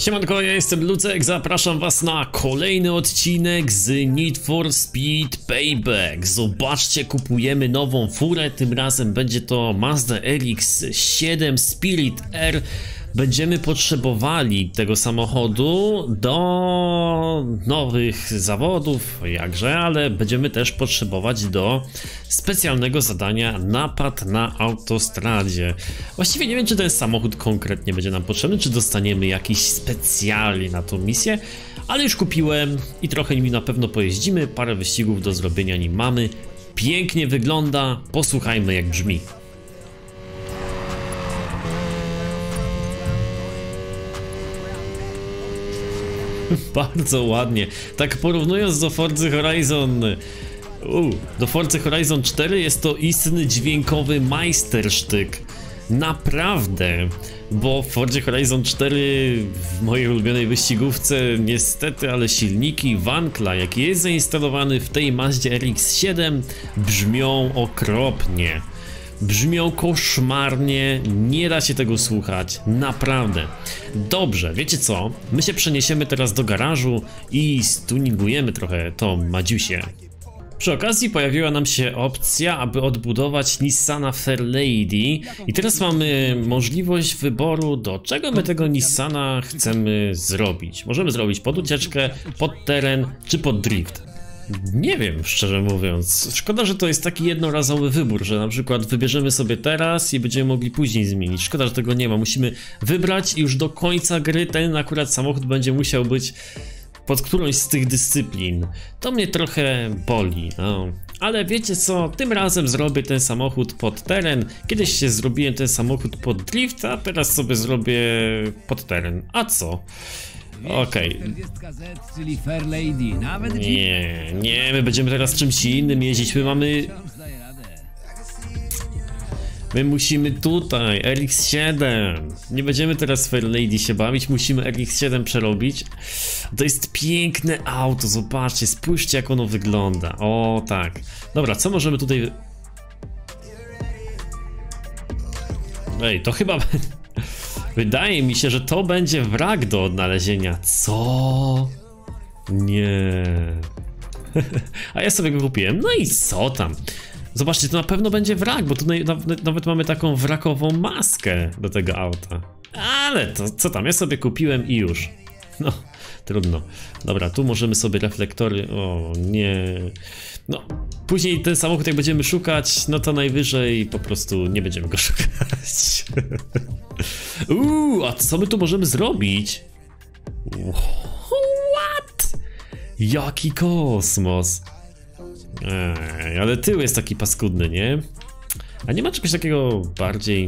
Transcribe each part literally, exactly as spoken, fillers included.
Siemanko, ja jestem Lucek, zapraszam was na kolejny odcinek z Need for Speed Payback. Zobaczcie, kupujemy nową furę, tym razem będzie to Mazda R X siedem Spirit R. Będziemy potrzebowali tego samochodu do nowych zawodów, jakże, ale będziemy też potrzebować do specjalnego zadania napad na autostradzie. Właściwie nie wiem, czy ten samochód konkretnie będzie nam potrzebny, czy dostaniemy jakiś specjalnie na tą misję, ale już kupiłem i trochę nimi na pewno pojeździmy, parę wyścigów do zrobienia nim mamy. Pięknie wygląda, posłuchajmy jak brzmi. Bardzo ładnie. Tak porównując do Forza Horizon u, do Forza Horizon cztery, jest to istny dźwiękowy majstersztyk. Naprawdę. Bo w Forza Horizon cztery, w mojej ulubionej wyścigówce, niestety, ale silniki Wankla, jaki jest zainstalowany w tej Mazdzie R X siedem, brzmią okropnie. Brzmią koszmarnie, nie da się tego słuchać, naprawdę. Dobrze, wiecie co? My się przeniesiemy teraz do garażu i stuningujemy trochę tą Madziusię. Przy okazji pojawiła nam się opcja, aby odbudować Nissana Fairlady i teraz mamy możliwość wyboru, do czego my tego Nissana chcemy zrobić. Możemy zrobić pod ucieczkę, pod teren czy pod drift. Nie wiem, szczerze mówiąc. Szkoda, że to jest taki jednorazowy wybór, że na przykład wybierzemy sobie teraz i będziemy mogli później zmienić. Szkoda, że tego nie ma. Musimy wybrać i już do końca gry ten akurat samochód będzie musiał być pod którąś z tych dyscyplin. To mnie trochę boli, no. Ale wiecie co, tym razem zrobię ten samochód pod teren. Kiedyś się zrobiłem ten samochód pod drift, a teraz sobie zrobię pod teren. A co? Okej. Okay. Nie, nie, my będziemy teraz czymś innym jeździć. My mamy... My musimy tutaj, R X siedem. Nie będziemy teraz Fairlady się bawić, musimy R X siedem przerobić. To jest piękne auto, zobaczcie, spójrzcie jak ono wygląda. O tak. Dobra, co możemy tutaj... Ej, to chyba... Wydaje mi się, że to będzie wrak do odnalezienia. Co? Nie. A ja sobie go kupiłem. No i co tam? Zobaczcie, to na pewno będzie wrak, bo tu nawet, nawet mamy taką wrakową maskę do tego auta. Ale to co tam? Ja sobie kupiłem i już. No, trudno. Dobra, tu możemy sobie reflektory... O nie... No, później ten samochód jak będziemy szukać, no to najwyżej po prostu nie będziemy go szukać. Uuu, a co my tu możemy zrobić? What? Jaki kosmos. Ej, ale tył jest taki paskudny, nie? A nie ma czegoś takiego bardziej...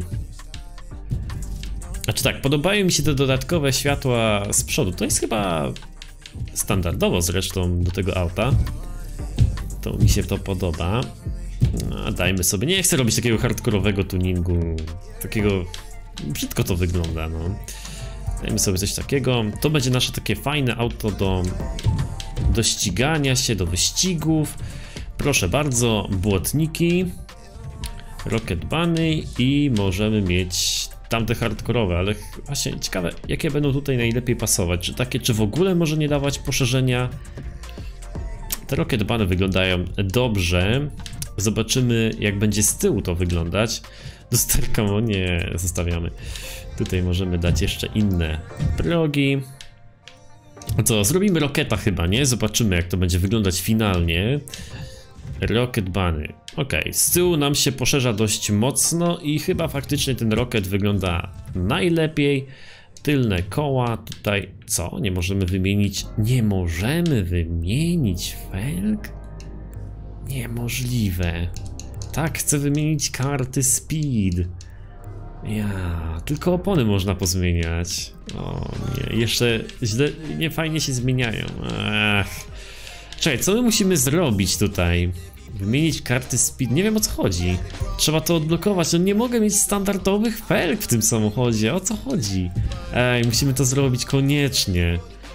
Znaczy tak, podobają mi się te dodatkowe światła z przodu. To jest chyba standardowo zresztą do tego auta. To mi się to podoba. No, dajmy sobie, nie chcę robić takiego hardkorowego tuningu. Takiego, brzydko to wygląda, no. Dajmy sobie coś takiego. To będzie nasze takie fajne auto do, do ścigania się, do wyścigów. Proszę bardzo, błotniki, Rocket Bunny i możemy mieć tamte hardkorowe, ale właśnie ciekawe, jakie będą tutaj najlepiej pasować. Czy takie, czy w ogóle może nie dawać poszerzenia? Te Rocket Bunny wyglądają dobrze. Zobaczymy jak będzie z tyłu to wyglądać. Lusterką nie zostawiamy. Tutaj możemy dać jeszcze inne progi. Co, zrobimy Rocketa chyba, nie? Zobaczymy jak to będzie wyglądać finalnie. Rocket Bunny. Ok, z tyłu nam się poszerza dość mocno i chyba faktycznie ten Rocket wygląda najlepiej. Tylne koła, tutaj co? Nie możemy wymienić, nie możemy wymienić felg? Niemożliwe. Tak, chcę wymienić karty Speed. Ja, tylko opony można pozmieniać. O nie, jeszcze źle, nie fajnie się zmieniają. Ach. Czekaj, co my musimy zrobić tutaj? Wymienić karty Speed, nie wiem o co chodzi. Trzeba to odblokować, no nie mogę mieć standardowych felg w tym samochodzie, o co chodzi? Ej, musimy to zrobić koniecznie.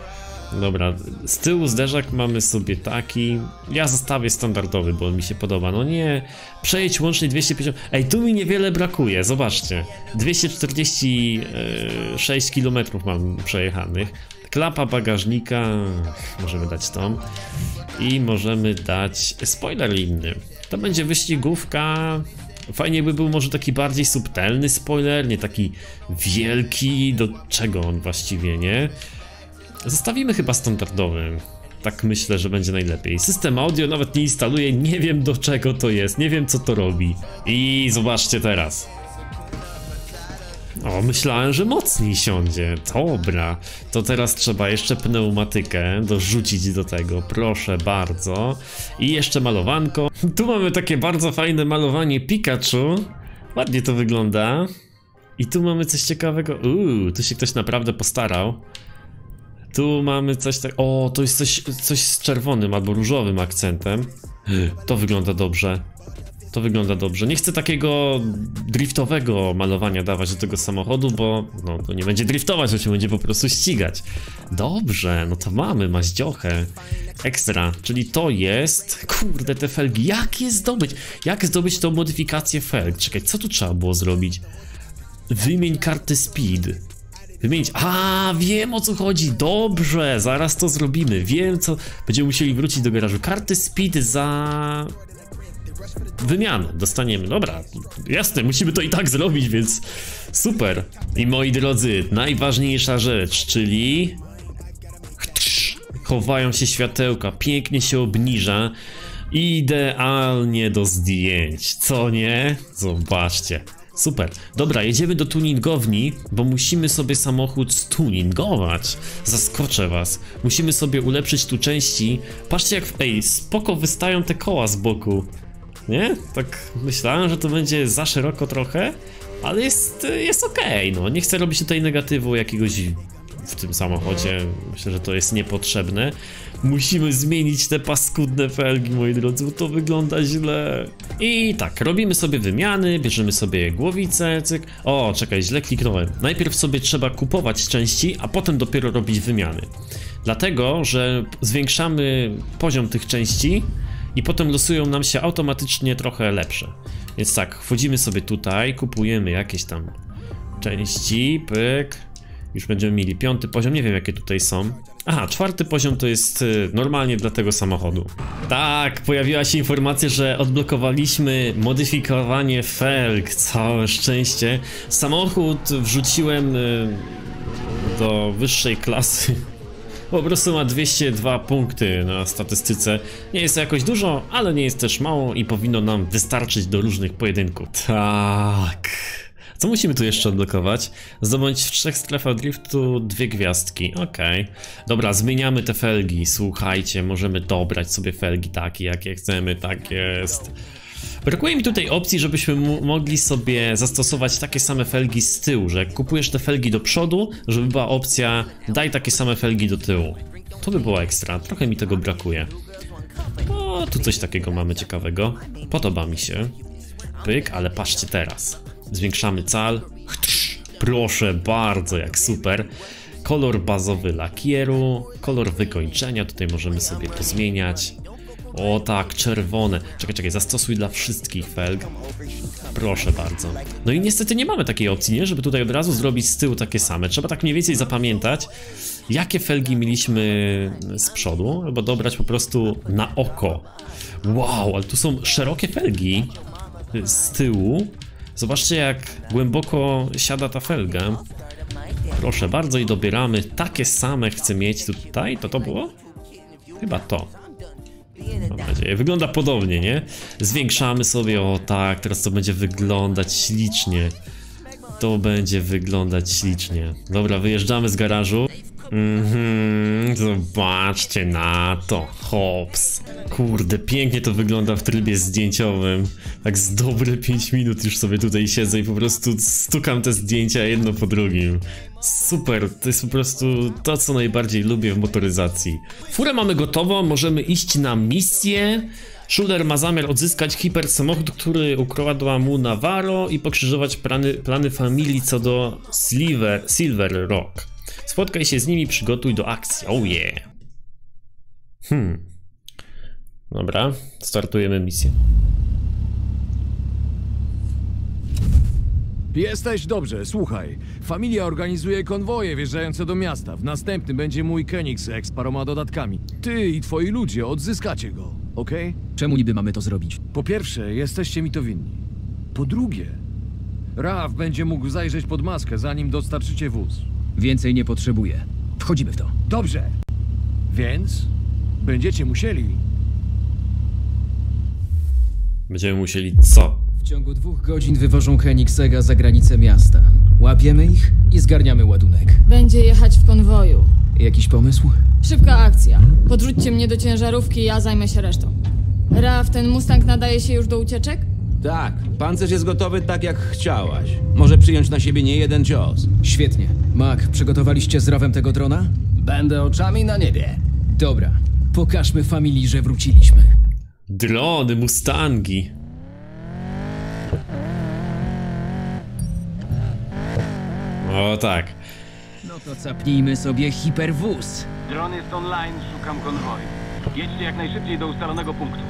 Dobra, z tyłu zderzak mamy sobie taki. Ja zostawię standardowy, bo on mi się podoba. No nie, przejedź łącznie dwieście pięćdziesiąt. Ej, tu mi niewiele brakuje, zobaczcie. dwieście czterdzieści sześć kilometrów mam przejechanych. Klapa bagażnika, możemy dać tą. I możemy dać spoiler inny. To będzie wyścigówka. Fajnie by był może taki bardziej subtelny spoiler, nie taki wielki. Do czego on właściwie, nie? Zostawimy chyba standardowy. Tak myślę, że będzie najlepiej. System audio nawet nie instaluję, nie wiem do czego to jest, nie wiem co to robi. I zobaczcie teraz. O, myślałem, że mocniej siądzie. Dobra, to teraz trzeba jeszcze pneumatykę dorzucić do tego, proszę bardzo. I jeszcze malowanko. Tu mamy takie bardzo fajne malowanie Pikachu. Ładnie to wygląda. I tu mamy coś ciekawego. Uuu, tu się ktoś naprawdę postarał. Tu mamy coś tak... O, to jest coś, coś z czerwonym albo różowym akcentem. To wygląda dobrze. To wygląda dobrze. Nie chcę takiego driftowego malowania dawać do tego samochodu, bo no, to nie będzie driftować, to się będzie po prostu ścigać. Dobrze, no to mamy maździochę. Ekstra, czyli to jest... Kurde, te felgi, jak je zdobyć? Jak zdobyć tą modyfikację felg? Czekaj, co tu trzeba było zrobić? Wymień kartę speed. Wymienić. A, wiem o co chodzi. Dobrze, zaraz to zrobimy. Wiem co. Będziemy musieli wrócić do garażu. Karty speed za wymianę dostaniemy. Dobra, jasne, musimy to i tak zrobić, więc super. I moi drodzy, najważniejsza rzecz, czyli chowają się światełka, pięknie się obniża. Idealnie do zdjęć, co nie? Zobaczcie. Super. Dobra, jedziemy do tuningowni, bo musimy sobie samochód stuningować. Zaskoczę was. Musimy sobie ulepszyć tu części. Patrzcie jak, ej, spoko wystają te koła z boku. Nie? Tak myślałem, że to będzie za szeroko trochę, ale jest, jest okej, no. Nie chcę robić tutaj negatywu jakiegoś w tym samochodzie. Myślę, że to jest niepotrzebne. Musimy zmienić te paskudne felgi, moi drodzy, bo to wygląda źle. I tak, robimy sobie wymiany, bierzemy sobie głowicę, cyk. O, czekaj, źle kliknąłem. Najpierw sobie trzeba kupować części, a potem dopiero robić wymiany. Dlatego, że zwiększamy poziom tych części i potem losują nam się automatycznie trochę lepsze. Więc tak, wchodzimy sobie tutaj, kupujemy jakieś tam części, pyk. Już będziemy mieli piąty poziom, nie wiem jakie tutaj są. Aha, czwarty poziom to jest y, normalnie dla tego samochodu. Tak, pojawiła się informacja, że odblokowaliśmy modyfikowanie felg, całe szczęście. Samochód wrzuciłem y, do wyższej klasy. Po prostu ma dwieście dwa punkty na statystyce. Nie jest to jakoś dużo, ale nie jest też mało i powinno nam wystarczyć do różnych pojedynków. Tak. Co musimy tu jeszcze odblokować? Zdobądź w trzech strefach driftu dwie gwiazdki. Okej. Okay. Dobra, zmieniamy te felgi. Słuchajcie, możemy dobrać sobie felgi takie, jakie chcemy. Tak jest. Brakuje mi tutaj opcji, żebyśmy mogli sobie zastosować takie same felgi z tyłu, że jak kupujesz te felgi do przodu, żeby była opcja daj takie same felgi do tyłu. To by było ekstra. Trochę mi tego brakuje. O, tu coś takiego mamy ciekawego. Podoba mi się. Pyk, ale patrzcie teraz. Zwiększamy cal. Proszę bardzo, jak super. Kolor bazowy lakieru, kolor wykończenia, tutaj możemy sobie to zmieniać. O tak, czerwone. Czekaj, czekaj, zastosuj dla wszystkich felg. Proszę bardzo. No i niestety nie mamy takiej opcji, nie? Żeby tutaj od razu zrobić z tyłu takie same. Trzeba tak mniej więcej zapamiętać, jakie felgi mieliśmy z przodu, albo dobrać po prostu na oko. Wow, ale tu są szerokie felgi z tyłu. Zobaczcie jak głęboko siada ta felga. Proszę bardzo i dobieramy. Takie same chcę mieć tutaj. To to było? Chyba to. Mam nadzieję. Wygląda podobnie, nie? Zwiększamy sobie. O tak, teraz to będzie wyglądać ślicznie. To będzie wyglądać ślicznie. Dobra, wyjeżdżamy z garażu. Mhm, zobaczcie na to. Hops. Kurde, pięknie to wygląda w trybie zdjęciowym. Tak z dobre pięć minut już sobie tutaj siedzę i po prostu stukam te zdjęcia jedno po drugim. Super, to jest po prostu to, co najbardziej lubię w motoryzacji. Furę mamy gotową, możemy iść na misję. Schuller ma zamiar odzyskać hipersamochód, który ukradła mu Navarro i pokrzyżować plany, plany familii co do Silver, Silver Rock. Spotkaj się z nimi, przygotuj do akcji. Oh yeah. Hmm. Dobra, startujemy misję. Jesteś dobrze, słuchaj. Familia organizuje konwoje wjeżdżające do miasta. W następnym będzie mój Koenigsegg z paroma dodatkami. Ty i twoi ludzie odzyskacie go, okej? Czemu niby mamy to zrobić? Po pierwsze, jesteście mi to winni. Po drugie, Raf będzie mógł zajrzeć pod maskę, zanim dostarczycie wóz. Więcej nie potrzebuję. Wchodzimy w to. Dobrze. Więc będziecie musieli... Będziemy musieli co? W ciągu dwóch godzin wywożą Koenigsegga za granicę miasta. Łapiemy ich i zgarniamy ładunek. Będzie jechać w konwoju. Jakiś pomysł? Szybka akcja. Podrzućcie mnie do ciężarówki, ja zajmę się resztą. Raf, ten Mustang nadaje się już do ucieczek? Tak, pancerz jest gotowy tak jak chciałaś. Może przyjąć na siebie nie jeden cios. Świetnie. Mac, przygotowaliście z Rawem tego drona? Będę oczami na niebie. Dobra. Pokażmy familii, że wróciliśmy. Drony, Mustangi. O tak. No to capnijmy sobie hiperwóz. Dron jest online, szukam konwoju. Jedźcie jak najszybciej do ustalonego punktu.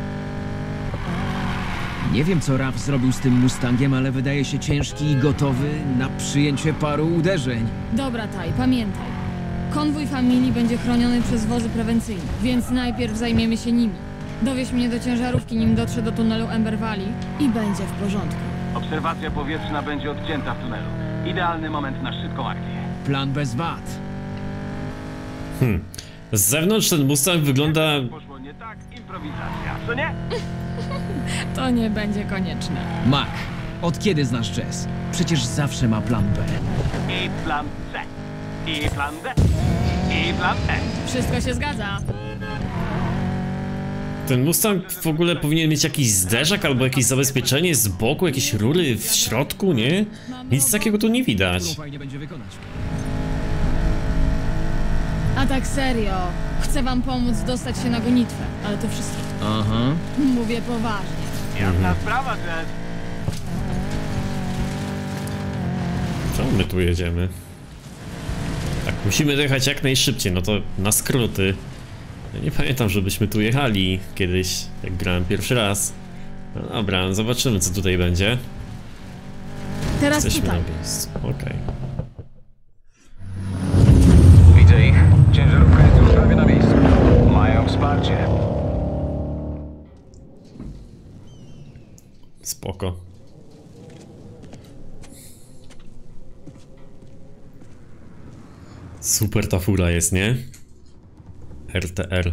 Nie wiem, co Raw zrobił z tym Mustangiem, ale wydaje się ciężki i gotowy na przyjęcie paru uderzeń. Dobra, Taj, pamiętaj. Konwój familii będzie chroniony przez wozy prewencyjne, więc najpierw zajmiemy się nimi. Dowieź mnie do ciężarówki, nim dotrze do tunelu Ember Valley i będzie w porządku. Obserwacja powietrzna będzie odcięta w tunelu. Idealny moment na szybką akcję. Plan bez wad. Hmm. Z zewnątrz ten Mustang wygląda... Poszło nie tak, improwizacja, co nie? To nie będzie konieczne. Mac, od kiedy znasz Jess? Przecież zawsze ma plan B. I plan C. I plan D. I plan E. Wszystko się zgadza. Ten Mustang w ogóle powinien mieć jakiś zderzak albo jakieś zabezpieczenie z boku, jakieś rury w środku, nie? Nic takiego tu nie widać. Fajnie będzie wykonać. A tak serio, chcę wam pomóc dostać się na gonitwę, ale to wszystko. Aha. Mówię poważnie. Jasna sprawa, Jess. Czemu my tu jedziemy? Tak, musimy dojechać jak najszybciej, no to na skróty. Ja nie pamiętam, żebyśmy tu jechali kiedyś, jak grałem pierwszy raz. No dobra, zobaczymy co tutaj będzie. Teraz Jesteśmy tutaj. na miejscu, okej. Widzę ich. Ciężarówka jest już prawie na miejscu. Mają wsparcie. Spoko. Super ta fura jest, nie? R T R.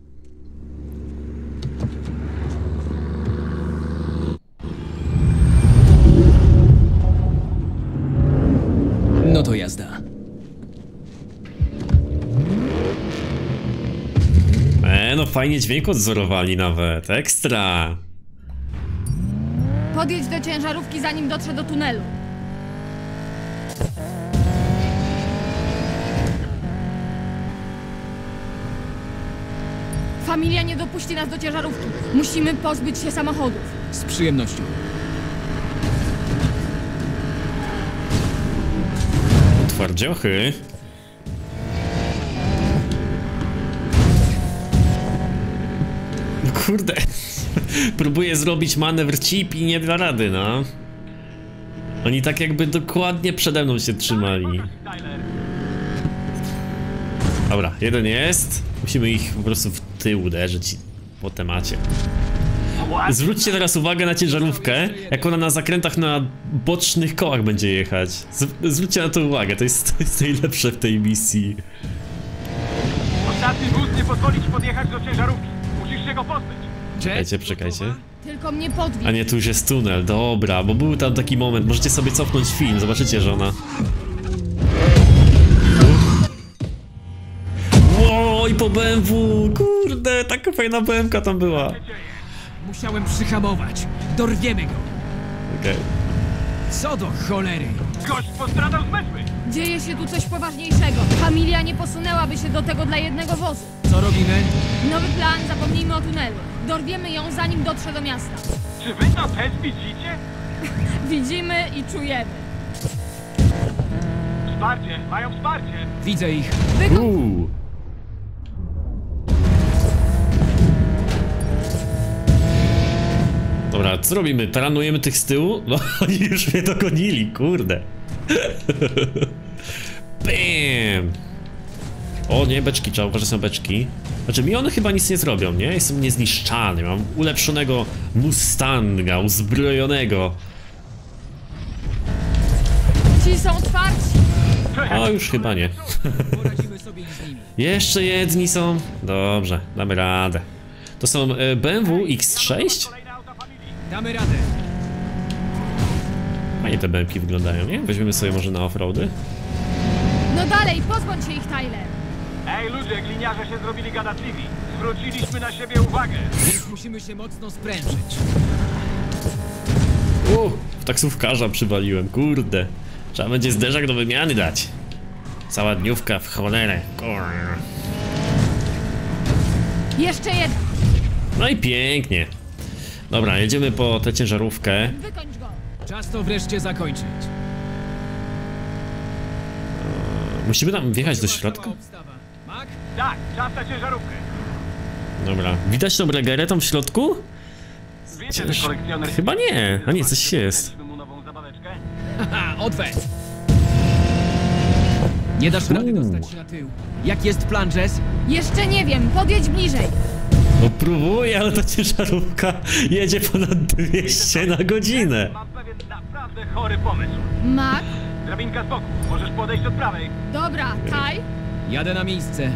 No to jazda. E, no fajnie dźwięk odzorowali nawet, ekstra. Podjedź do ciężarówki, zanim dotrze do tunelu. Familia nie dopuści nas do ciężarówki. Musimy pozbyć się samochodów. Z przyjemnością. Twardziochy. No kurde. Próbuję zrobić manewr chip i nie da rady, no. Oni tak jakby dokładnie przede mną się trzymali. Dobra, jeden jest. Musimy ich po prostu w tył uderzyć po temacie. Zwróćcie teraz uwagę na ciężarówkę, jak ona na zakrętach na bocznych kołach będzie jechać. Z zwróćcie na to uwagę, to jest, to jest najlepsze w tej misji. Ostatni wóz nie pozwoli ci podjechać do ciężarówki. Musisz się go pozbyć. Czekajcie, czekajcie. Tylko mnie podwiedź. A nie, tu już jest tunel, dobra, bo był tam taki moment, możecie sobie cofnąć film, zobaczycie, że ona... Oj, po B M W, kurde, taka fajna B M ka tam była. Musiałem przyhamować. Dorwiemy go. Okej. Co do cholery? Gość postradał zmysły. Dzieje się tu coś poważniejszego. Familia nie posunęłaby się do tego dla jednego wozu. Co robimy? Nowy plan, zapomnijmy o tunelu. Dorwiemy ją, zanim dotrze do miasta. Czy wy to też widzicie? Widzimy i czujemy. Wsparcie! Mają wsparcie! Widzę ich. Uuu. Dobra, co robimy? Taranujemy tych z tyłu? No, oni już mnie dogonili, kurde. Bam! O nie, beczki, trzeba uważać na beczki. Znaczy mi one chyba nic nie zrobią, nie? Jestem niezniszczalny, mam ulepszonego Mustanga, uzbrojonego. Ci są otwarci. O, już chyba nie. Poradzimy sobie z nimi. Jeszcze jedni są. Dobrze, damy radę. To są e, B M W X sześć? Kolejne auta familii! Damy radę. Fajnie te B M Ki wyglądają, nie? Weźmiemy sobie może na offroady. No dalej, pozbądź się ich, Tyler. Ej ludzie, gliniarze się zrobili gadatliwi. Zwróciliśmy na siebie uwagę. Więc musimy się mocno sprężyć. U, w taksówkarza przywaliłem, kurde. Trzeba będzie zderzak do wymiany dać. Cała dniówka w cholerę. Kurwa. Jeszcze jeden. No i pięknie. Dobra, jedziemy po tę ciężarówkę. Wykończ go. Czas to wreszcie zakończyć. Musimy tam wjechać do środka? Obstawa. Mac? Tak, czas na ciężarówkę. Dobra, widać tą regerę tam w środku? Wiecie, że kolekcjoner... Chyba nie, a nie, coś jest. Daliśmy mu nową zabaweczkę? Haha, odwet. Nie dasz rady dostać się na tył. Jak jest plan, Jess? Jeszcze nie wiem, podjedź bliżej. No próbuję, ale ta ciężarówka jedzie ponad dwieście na godzinę. Mam pewien naprawdę chory pomysł. Mac? Drabinka z boku, możesz podejść od prawej. Dobra, Ty? Jadę na miejsce.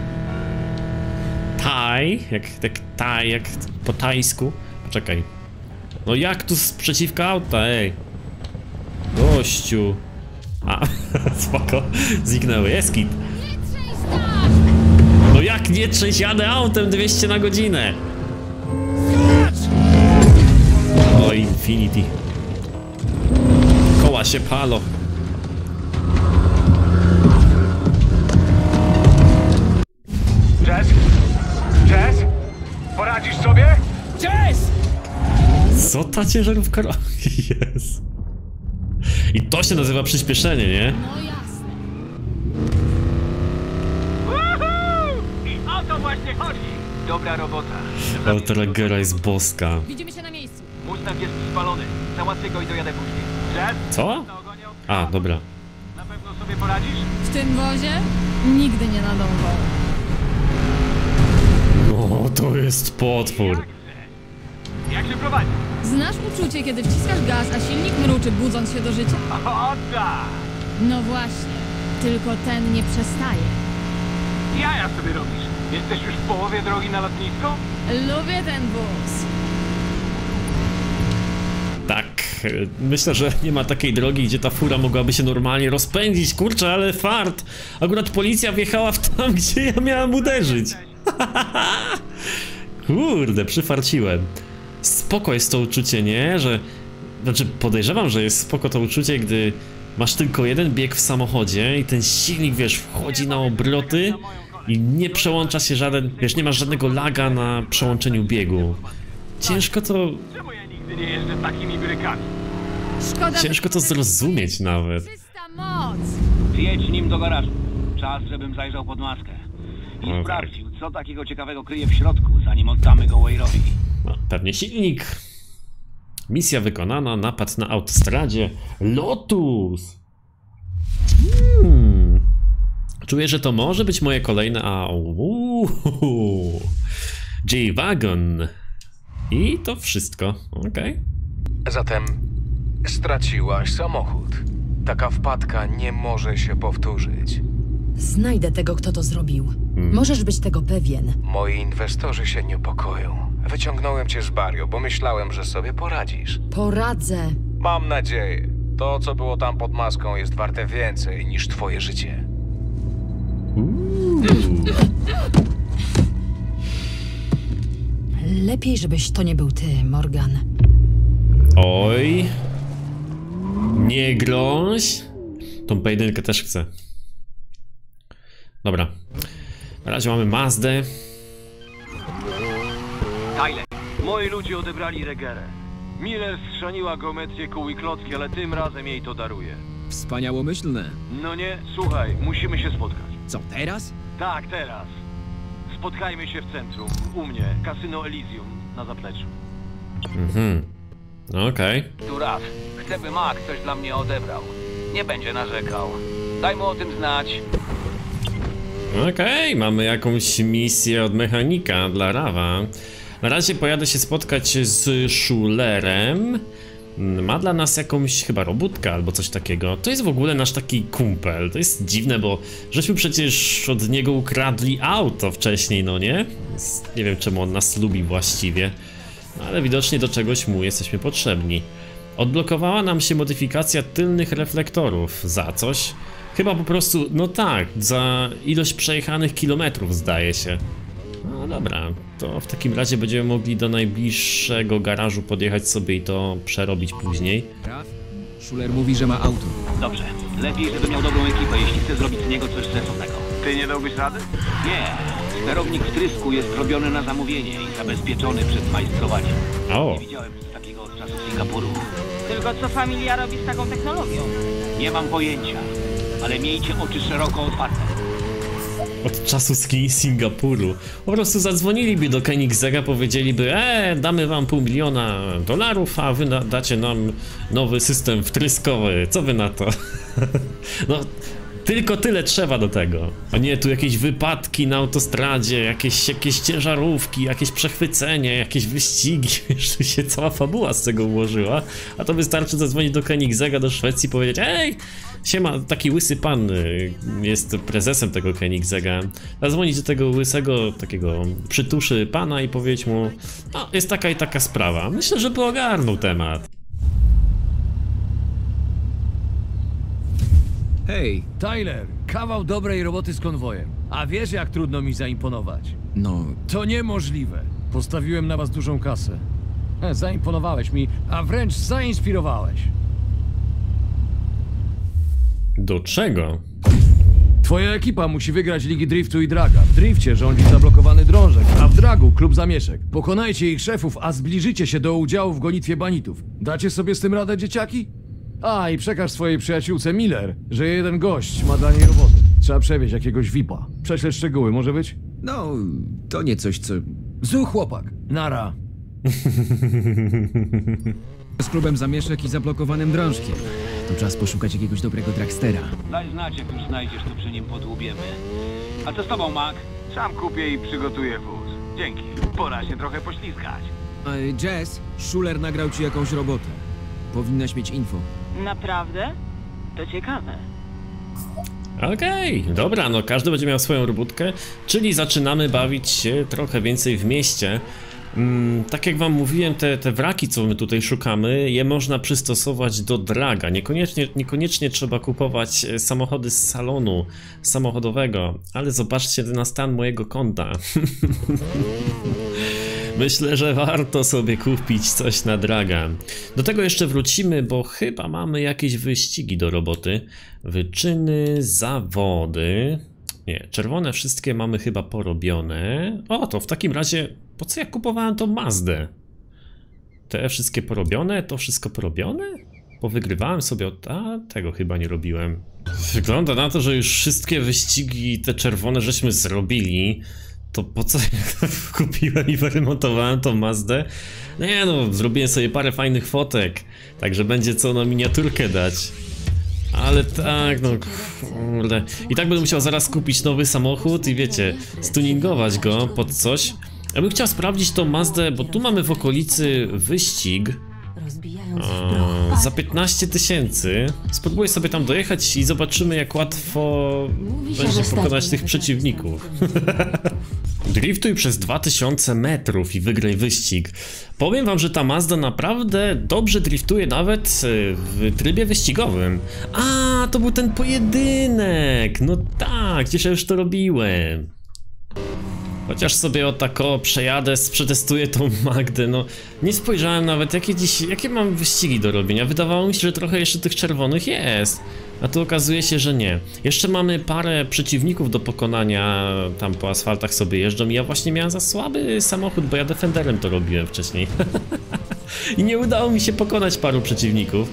Taj, jak tak taj, jak po tajsku. Poczekaj. No jak tu sprzeciwka auta, ej. Gościu. A, spoko. Zniknęły, jest kit. Nie trzęść tak! No jak nie trzęść, jadę autem dwieście na godzinę. O, Infinity. Koła się palą. Jess? Jess? Poradzisz sobie? Jess! Co ta ciężarówka robi? Jest. I to się nazywa przyspieszenie, nie? No jasne. Woohoo! I o to właśnie chodzi. Dobra robota. Autoregera jest boska. Widzimy się na miejscu. Mustang jest spalony. Załatwię go i dojadę później. Jess? Co? Na ogonie od- A, dobra. Na pewno sobie poradzisz? W tym wozie nigdy nie nadążał. O, to jest potwór. Jak chcę. Jak się prowadzi? Znasz uczucie, kiedy wciskasz gaz, a silnik mruczy, budząc się do życia? O tak! No właśnie. Tylko ten nie przestaje. Jaja sobie robisz. Jesteś już w połowie drogi na lotnisko? Lubię ten wóz. Tak, myślę, że nie ma takiej drogi, gdzie ta fura mogłaby się normalnie rozpędzić. Kurczę, ale fart. Akurat policja wjechała w tam, gdzie ja miałem uderzyć. Kurde, przyfarciłem. Spoko jest to uczucie, nie? Że... Znaczy, podejrzewam, że jest spoko to uczucie, gdy masz tylko jeden bieg w samochodzie i ten silnik, wiesz, wchodzi na obroty i nie przełącza się żaden... Wiesz, nie masz żadnego laga na przełączeniu biegu. Ciężko to... Czemu ja nigdy nie jeżdżę takimi brykami? Szkoda, Ciężko to zrozumieć nawet. Czysta moc. Jedź nim do garażu. Czas, żebym zajrzał pod maskę. I Okej. sprawdził, co takiego ciekawego kryje w środku, zanim oddamy go Wairowi. No, pewnie silnik. Misja wykonana, napad na autostradzie. Lotus! Hmm. Czuję, że to może być moje kolejne... A, uuu. J-Wagon. I to wszystko. Okej. Zatem straciłaś samochód. Taka wpadka nie może się powtórzyć. Znajdę tego, kto to zrobił. Możesz być tego pewien. Moi inwestorzy się niepokoją. Wyciągnąłem cię z Barrio, bo myślałem, że sobie poradzisz. Poradzę. Mam nadzieję. To, co było tam pod maską, jest warte więcej niż twoje życie. Lepiej, żebyś to nie był ty, Morgan. Oj. Nie grąś. Tą pojedynkę też chcę. Dobra. Na razie mamy Mazdę. Tyler, moi ludzie odebrali Regerę. Miller strzaniła geometrię kół i klocki, ale tym razem jej to daruje. Wspaniałomyślne. No nie, słuchaj, musimy się spotkać. Co, teraz? Tak, teraz. Spotkajmy się w centrum, u mnie, Kasyno Elysium, na zapleczu. Mhm. Okej. Tu Raf. Chcę, by Mac coś dla mnie odebrał. Nie będzie narzekał. Daj mu o tym znać. Okej, mamy jakąś misję od mechanika dla Rawa. Na razie pojadę się spotkać z Schulerem. Ma dla nas jakąś chyba robótkę albo coś takiego. To jest w ogóle nasz taki kumpel. To jest dziwne, bo żeśmy przecież od niego ukradli auto wcześniej, no nie? Nie wiem, czemu on nas lubi właściwie. No, ale widocznie do czegoś mu jesteśmy potrzebni. Odblokowała nam się modyfikacja tylnych reflektorów. Za coś? Chyba po prostu, no tak, za ilość przejechanych kilometrów zdaje się. No dobra, to w takim razie będziemy mogli do najbliższego garażu podjechać sobie i to przerobić później. Raf? Schuler mówi, że ma auto. Dobrze. Lepiej, żeby miał dobrą ekipę, jeśli chce zrobić z niego coś sensownego. Ty nie dałbyś rady? Nie. Sterownik wtrysku jest robiony na zamówienie i zabezpieczony przed majstrowaniem. O, Nie widziałem nic takiego od czasów Singapuru. Tylko co familia robi z taką technologią? Nie mam pojęcia, ale miejcie oczy szeroko otwarte. od czasu ski Singapuru. Po prostu zadzwoniliby do Koenigsegga, powiedzieliby: e, damy wam pół miliona dolarów, a wy dacie nam nowy system wtryskowy. Co wy na to? No, tylko tyle trzeba do tego. A nie tu jakieś wypadki na autostradzie, jakieś, jakieś ciężarówki, jakieś przechwycenie, jakieś wyścigi. Wiesz, tu się cała fabuła z tego ułożyła. A to wystarczy zadzwonić do Koenigsegga, do Szwecji i powiedzieć: ej, siema, taki łysy pan jest prezesem tego Koenigsegga. Zadzwonić do tego łysego, takiego przytuszy pana i powiedzieć mu: no, jest taka i taka sprawa. Myślę, że by ogarnął temat. Hej, Tyler, kawał dobrej roboty z konwojem. A wiesz, jak trudno mi zaimponować? no, To niemożliwe. Postawiłem na was dużą kasę. E, zaimponowałeś mi, a wręcz zainspirowałeś. Do czego? Twoja ekipa musi wygrać Ligi Driftu i Draga. W drifcie rządzi zablokowany drążek, a w dragu klub zamieszek. Pokonajcie ich szefów, a zbliżycie się do udziału w gonitwie banitów. Dacie sobie z tym radę, dzieciaki? A, i przekaż swojej przyjaciółce Miller, że jeden gość ma dla niej roboty. Trzeba przewieźć jakiegoś V I P-a. Prześlę szczegóły, może być? no, to nie coś, co... Zu chłopak. Nara. Z klubem zamieszek i zablokowanym drążkiem. To czas poszukać jakiegoś dobrego dragstera. Daj znać, jak już znajdziesz, to przy nim podłubiemy. A co z tobą, Mac? Sam kupię i przygotuję wóz. Dzięki. Pora się trochę poślizgać. E, Jess, Schuler nagrał ci jakąś robotę. Powinnaś mieć info. Naprawdę? To ciekawe. Okej, okay, dobra, no każdy będzie miał swoją robótkę, czyli zaczynamy bawić się trochę więcej w mieście. Mm, tak jak wam mówiłem, te, te wraki, co my tutaj szukamy, je można przystosować do draga. Niekoniecznie, niekoniecznie trzeba kupować samochody z salonu samochodowego, ale zobaczcie na stan mojego konta. Myślę, że warto sobie kupić coś na draga. Do tego jeszcze wrócimy, bo chyba mamy jakieś wyścigi do roboty. Wyczyny, zawody. Nie, czerwone wszystkie mamy chyba porobione. O, to w takim razie, po co ja kupowałem tą Mazdę? Te wszystkie porobione, to wszystko porobione? Bo wygrywałem sobie od... A, tego chyba nie robiłem. Wygląda na to, że już wszystkie wyścigi te czerwone żeśmy zrobili. To po co ja kupiłem i wyremontowałem tą Mazdę? Nie no, zrobiłem sobie parę fajnych fotek, także będzie co na miniaturkę dać. Ale tak, no kurde. I tak będę musiał zaraz kupić nowy samochód i wiecie, stuningować go pod coś. Ja bym chciał sprawdzić tą Mazdę, bo tu mamy w okolicy wyścig. O, za piętnaście tysięcy. Spróbuję sobie tam dojechać i zobaczymy, jak łatwo będzie pokonać tych przeciwników. Driftuj przez dwa tysiące metrów i wygraj wyścig. Powiem wam, że ta Mazda naprawdę dobrze driftuje nawet w trybie wyścigowym. A, to był ten pojedynek. No tak, gdzieś ja już to robiłem. Chociaż sobie o tako przejadę, przetestuję tą Magdę, no nie spojrzałem nawet, jakie dziś, jakie mam wyścigi do robienia. Wydawało mi się, że trochę jeszcze tych czerwonych jest, a tu okazuje się, że nie. Jeszcze mamy parę przeciwników do pokonania, tam po asfaltach sobie jeżdżą i ja właśnie miałem za słaby samochód, bo ja Defenderem to robiłem wcześniej. I nie udało mi się pokonać paru przeciwników.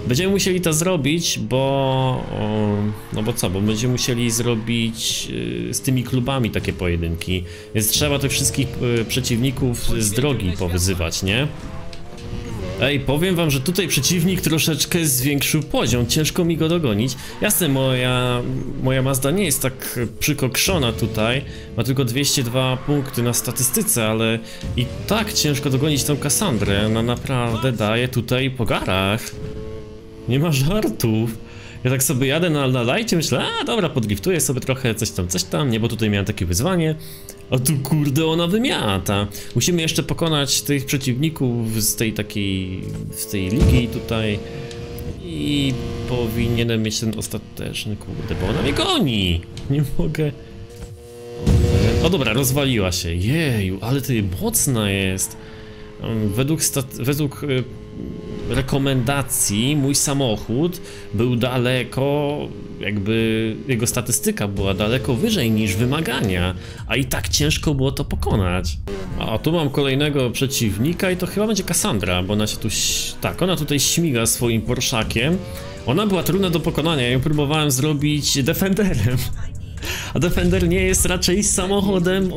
Będziemy musieli to zrobić, bo... O, no bo co, bo będziemy musieli zrobić y, z tymi klubami takie pojedynki. Więc trzeba tych wszystkich y, przeciwników z drogi powyzywać, nie? Ej, powiem wam, że tutaj przeciwnik troszeczkę zwiększył poziom, ciężko mi go dogonić. Jasne, moja, moja Mazda nie jest tak przykokszona tutaj, ma tylko dwieście dwa punkty na statystyce, ale i tak ciężko dogonić tą Kassandrę, ona naprawdę daje tutaj po garach. Nie ma żartów. Ja tak sobie jadę na, na lajcie, myślę, a dobra, podliftuję sobie trochę, coś tam, coś tam, nie, bo tutaj miałem takie wyzwanie. A tu kurde ona wymiata. Musimy jeszcze pokonać tych przeciwników z tej takiej, z tej ligi tutaj. I powinienem mieć ten ostateczny, kurde, bo ona mnie goni. Nie mogę. O dobra, rozwaliła się. Jeju, ale ty mocna jest. Według, według rekomendacji mój samochód był daleko, jakby jego statystyka była daleko wyżej niż wymagania, a i tak ciężko było to pokonać. A tu mam kolejnego przeciwnika i to chyba będzie Kassandra, bo ona się tu, tak, ona tutaj śmiga swoim Porszakiem. Ona była trudna do pokonania, ja ją próbowałem zrobić Defenderem, a Defender nie jest raczej samochodem.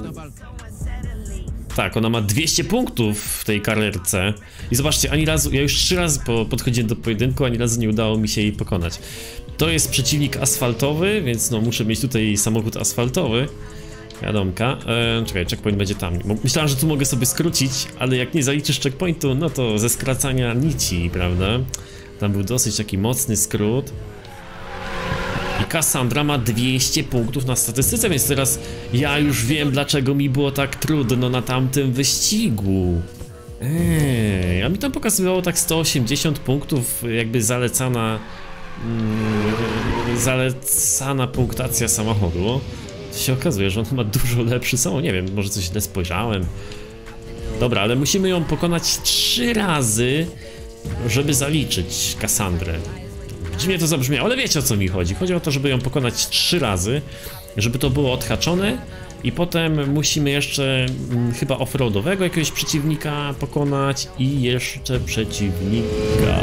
Tak, ona ma dwieście punktów w tej karierce. I zobaczcie, ani razu, ja już trzy razy po, podchodziłem do pojedynku, ani razu nie udało mi się jej pokonać. To jest przeciwnik asfaltowy, więc no muszę mieć tutaj samochód asfaltowy. Wiadomka. E, czekaj, checkpoint będzie tam. Myślałem, że tu mogę sobie skrócić, ale jak nie zaliczysz checkpointu, no to ze skracania nici, prawda? Tam był dosyć taki mocny skrót. I Kassandra ma dwieście punktów na statystyce, więc teraz ja już wiem, dlaczego mi było tak trudno na tamtym wyścigu. Eee, a mi tam pokazywało tak sto osiemdziesiąt punktów, jakby zalecana mm, zalecana punktacja samochodu. To się okazuje, że on ma dużo lepszy samochód, nie wiem, może coś źle spojrzałem. Dobra, ale musimy ją pokonać trzy razy, żeby zaliczyć Kassandrę. Dziwnie to zabrzmiało, ale wiecie o co mi chodzi. Chodzi o to, żeby ją pokonać trzy razy, żeby to było odhaczone i potem musimy jeszcze hmm, chyba offroadowego jakiegoś przeciwnika pokonać i jeszcze przeciwnika...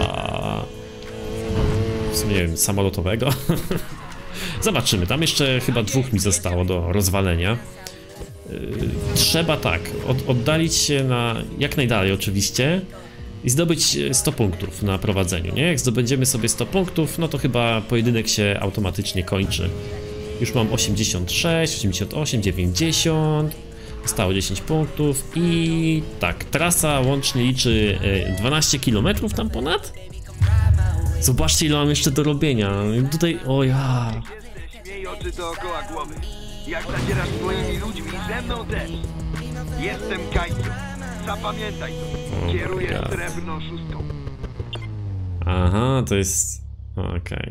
w sumie nie wiem, samolotowego. Zobaczymy, tam jeszcze chyba dwóch mi zostało do rozwalenia. Yy, trzeba tak, od, oddalić się na jak najdalej oczywiście. I zdobyć sto punktów na prowadzeniu, nie? Jak zdobędziemy sobie sto punktów, no to chyba pojedynek się automatycznie kończy. Już mam osiemdziesiąt sześć, osiemdziesiąt osiem, dziewięćdziesiąt. Zostało dziesięć punktów i tak, trasa łącznie liczy dwanaście kilometrów tam ponad. Zobaczcie, ile mam jeszcze do robienia. Tutaj, o ja. Miej oczy dookoła głowy. Jak zadzierasz swoimi ludźmi, ze mną też. Jestem Kaito. Zapamiętaj to. Kieruję srebrną szóstką. Aha, to jest... Okej. Okay.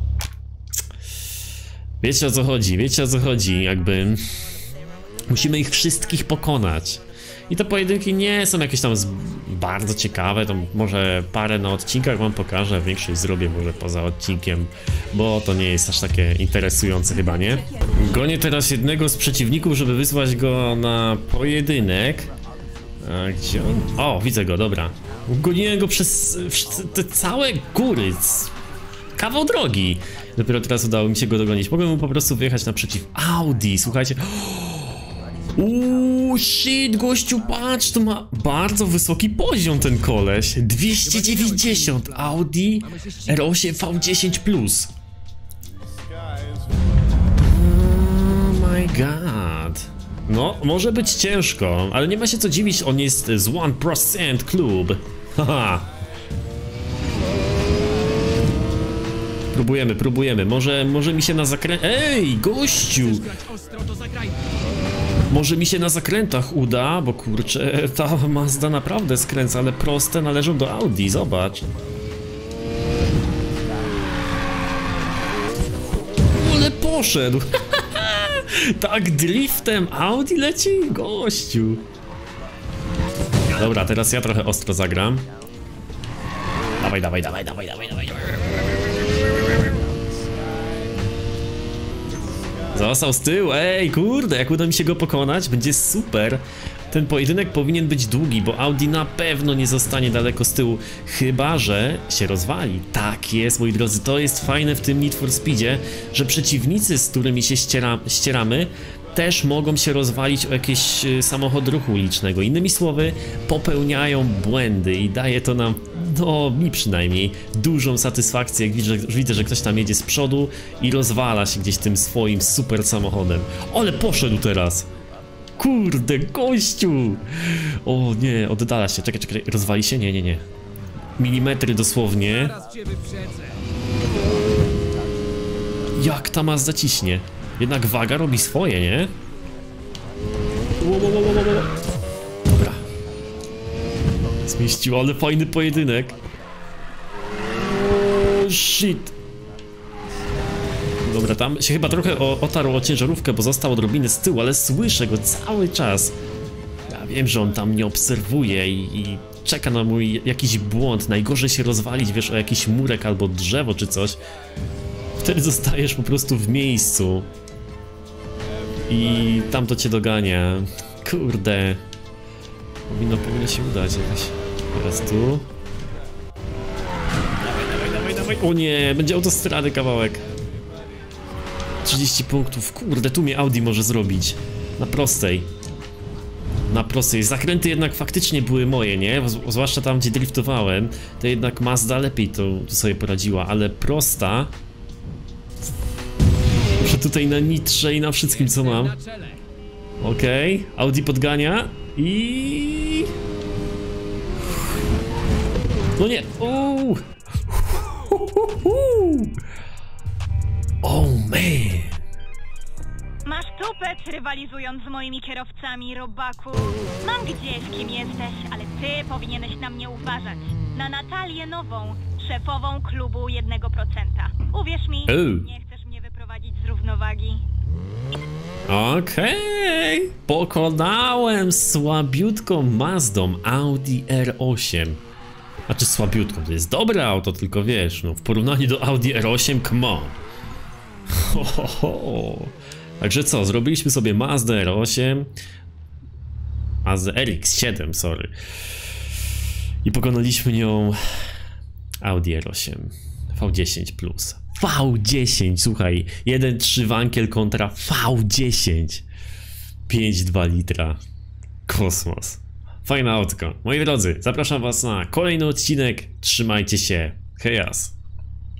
Wiecie o co chodzi, wiecie o co chodzi, jakby... Musimy ich wszystkich pokonać. I te pojedynki nie są jakieś tam bardzo ciekawe, to może parę na odcinkach wam pokażę, większość zrobię może poza odcinkiem, bo to nie jest aż takie interesujące chyba, nie? Gonię teraz jednego z przeciwników, żeby wysłać go na pojedynek. A gdzie on? O, widzę go, dobra. Goniłem go przez te całe góry. Kawał drogi. Dopiero teraz udało mi się go dogonić. Mogłem mu po prostu wyjechać naprzeciw Audi, słuchajcie. Uuu, shit, gościu, patrz, to ma bardzo wysoki poziom ten koleś. dwieście dziewięćdziesiąt, Audi R osiem V dziesięć plus. Oh my god. No, może być ciężko, ale nie ma się co dziwić, on jest z one percent Club. Haha. Próbujemy, próbujemy, może, może mi się na zakrę... Ej, gościu! Może mi się na zakrętach uda, bo kurczę, ta Mazda naprawdę skręca, ale proste należą do Audi, zobacz. Ale poszedł! Tak driftem Audi leci? Gościu! Dobra, teraz ja trochę ostro zagram. Dawaj, dawaj, dawaj, dawaj, dawaj, dawaj. Został z tyłu, ej, kurde, jak uda mi się go pokonać, będzie super. Ten pojedynek powinien być długi, bo Audi na pewno nie zostanie daleko z tyłu, chyba że się rozwali. Tak jest, moi drodzy, to jest fajne w tym Need for Speedzie, że przeciwnicy, z którymi się ściera, ścieramy, też mogą się rozwalić o jakiś samochód ruchu ulicznego. Innymi słowy, popełniają błędy i daje to nam, no mi przynajmniej, dużą satysfakcję, jak widzę, widzę, że ktoś tam jedzie z przodu i rozwala się gdzieś tym swoim super samochodem. Ale poszedł teraz! Kurde, gościu! O nie, oddala się, czekaj, czekaj, rozwali się? Nie, nie, nie. Milimetry dosłownie. Jak ta Mazda ciśnie? Jednak waga robi swoje, nie? Dobra. Zmieściło, ale fajny pojedynek. O, shit. Dobra, tam się chyba trochę o, otarł o ciężarówkę, bo został odrobinę z tyłu, ale słyszę go cały czas. Ja wiem, że on tam mnie obserwuje i, i czeka na mój jakiś błąd. Najgorzej się rozwalić, wiesz, o jakiś murek albo drzewo czy coś. Wtedy zostajesz po prostu w miejscu. I tam to cię dogania. Kurde. Powinno, powinno się udać jakoś. Teraz tu. Dawaj, dawaj, dawaj, dawaj. O nie, będzie autostrady kawałek. trzydzieści punktów. Kurde, tu mnie Audi może zrobić. Na prostej. Na prostej. Zakręty jednak faktycznie były moje, nie? Zwłaszcza tam, gdzie driftowałem. To jednak Mazda lepiej to, to sobie poradziła, ale prosta... Muszę tutaj na nitrze i na wszystkim, co mam. Okej, okay. Audi podgania i... No nie, uuu. Oh man. Masz tupet rywalizując z moimi kierowcami, robaku. Mam gdzieś, kim jesteś, ale ty powinieneś na mnie uważać. Na Natalię Nową, szefową klubu jednego procenta. Uwierz mi, oh. nie chcesz mnie wyprowadzić z równowagi. Okej, okay. Pokonałem słabiutką Mazdą Audi R osiem. Znaczy słabiutką, to jest dobre auto, tylko wiesz, no w porównaniu do Audi R osiem, come on. Ho, ho, ho. Także co, zrobiliśmy sobie Mazdę R osiem, Mazdę R X siedem, sorry. I pokonaliśmy nią Audi R osiem V dziesięć plus. V dziesięć, słuchaj, jeden trzy wankiel kontra V dziesięć. pięć dwa litra. Kosmos. Fajne autko. Moi drodzy, zapraszam was na kolejny odcinek. Trzymajcie się. Hejas.